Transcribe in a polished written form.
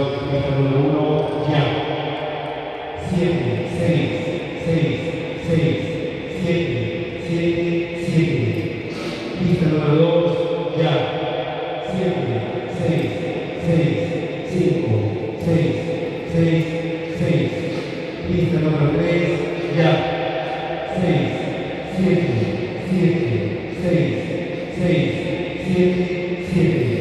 pista número 1, ya. 7, 6, 6, 6, 7, 7, 7. Pista número 2, ya. 7, 6, 6, 5, 6, 6, 6. Pista número 3, ya. 6, 7, 7, 6, 6, 7, 7.